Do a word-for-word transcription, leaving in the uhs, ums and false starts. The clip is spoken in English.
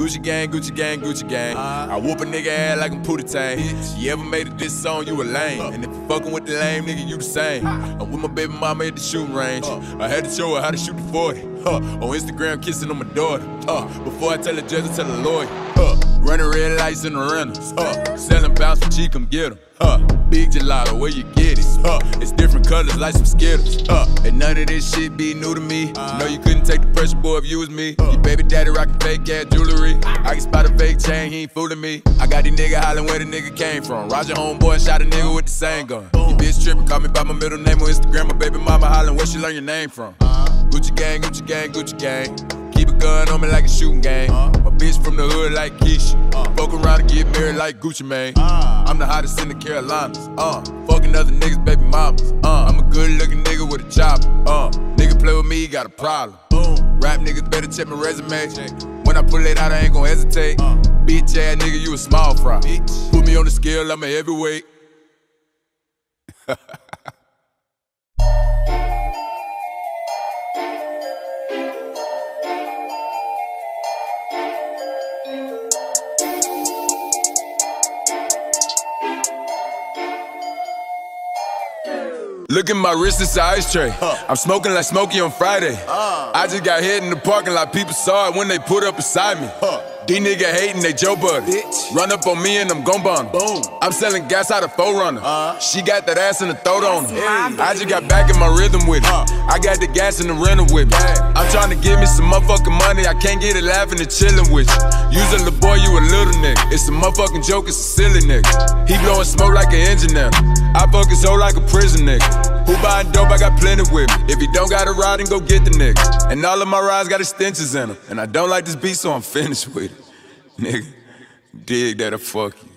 Gucci gang, Gucci gang, Gucci gang. Uh, I whoop a nigga ass like I'm Pootie Tang. Bitch. You ever made a diss song, you a lame. Uh, and if you fucking with the lame nigga, you the same. Uh, I'm with my baby mama at the shooting range. Uh, I had to show her how to shoot the forty. Uh, on Instagram, kissing on my daughter. Uh, before I tell the judge, I tell the lawyer. Uh, running red lights in the rentals. Uh, selling bounce for cheap, come get 'em. Uh, big gelato, where you get it? Uh, it's different colors like some Skittles. Uh, and none of this shit be new to me. Uh, no, you couldn't take the pressure, boy, if you was me. Uh, Your baby daddy rockin' fake ass jewelry. I can spot a fake chain, he ain't fooling me. I got these niggas hollering where the nigga came from. Roger homeboy shot a nigga with the same gun. Your bitch trippin', call me by my middle name on Instagram. My baby mama hollering where she learn your name from. Gucci gang, Gucci gang, Gucci gang. Keep a gun on me like a shooting game. Uh, my bitch from the hood like Keisha. Uh, Fuck around and get married like Gucci Mane. Uh, I'm the hottest in the Carolinas. Uh, fucking other niggas, baby mamas. Uh, I'm a good looking nigga with a chopper. Uh, nigga play with me, he got a problem. Boom. Rap niggas better check my resume. Check. When I pull it out, I ain't gon' hesitate. Uh, bitch ass nigga, you a small fry. Bitch. Put me on the scale, I'm a heavyweight. Look at my wrist, it's an ice tray. Huh. I'm smoking like Smokey on Friday. Uh. I just got hit in the parking lot, people saw it when they put up beside me. Huh. These niggas hating, they Joe Buddy. Bitch. Run up on me and I'm gon' bun. Boom. I'm selling gas out of forerunner. Uh. She got that ass in the throat on her. Hey. I just got back in my rhythm with it. Uh. I got the gas in the rental with me. Yeah. I'm trying to give me some motherfucking money. I can't get it laughing and chilling with you. Use a little boy, you a little nigga. It's a motherfucking joke, it's a silly nigga. He blowing smoke like an engineer. I fuck his hoe like a prison nigga. Who buying dope, I got plenty with me. If he don't got a ride, then go get the nigga. And all of my rides got extensions in them. And I don't like this beat, so I'm finished with it. Nigga, dig that I fuck you.